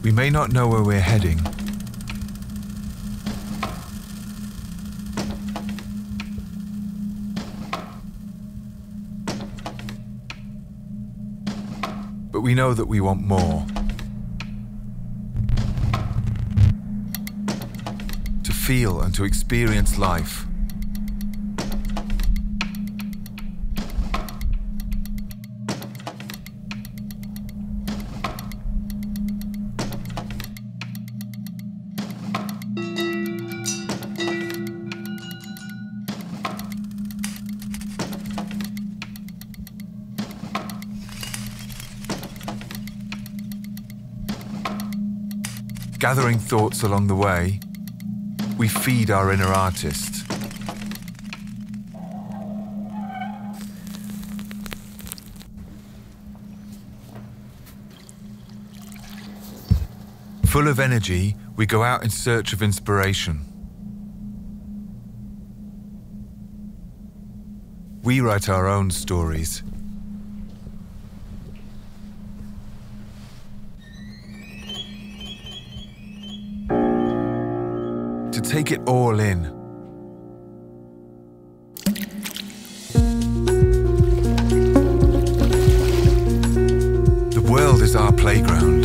We may not know where we're heading, but we know that we want more. To feel and to experience life. Gathering thoughts along the way, we feed our inner artist. Full of energy, we go out in search of inspiration. We write our own stories. To take it all in. The world is our playground.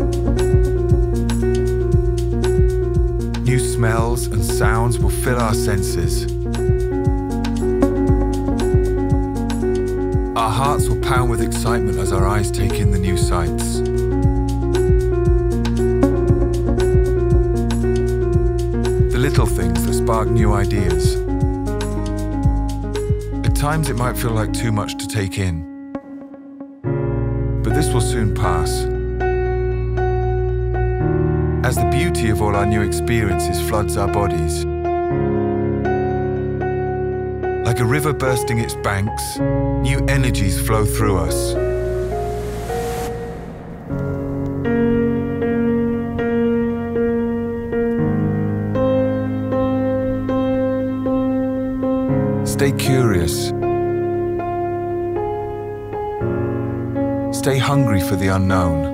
New smells and sounds will fill our senses. Our hearts will pound with excitement as our eyes take in the new sights. Little things that spark new ideas. At times it might feel like too much to take in, but this will soon pass. As the beauty of all our new experiences floods our bodies. Like a river bursting its banks, new energies flow through us. Stay curious. Stay hungry for the unknown.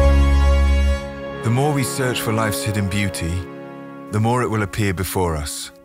The more we search for life's hidden beauty, the more it will appear before us.